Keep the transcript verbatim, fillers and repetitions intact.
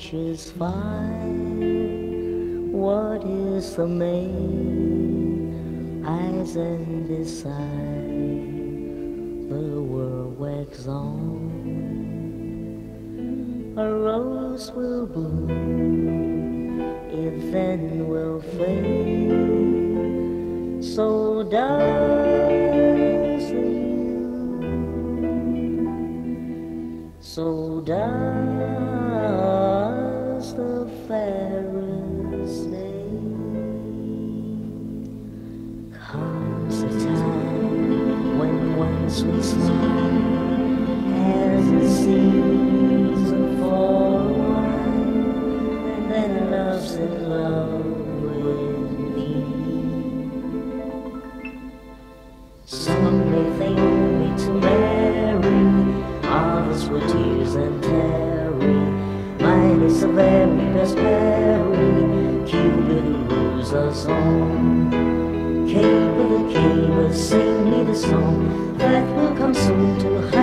which is fine. What is the main? Eyes and decide. The world wax on. A rose will bloom, it then will fade. So does the yew, so does the fairest day. Comes the time when one sweet smile has a season for a while, and then love's in love with me. Some may think me to marry, others with tears and tarry. Mine is the very best berry, Cupid who rules us on. Caper the caper, sing me the song that will come soon to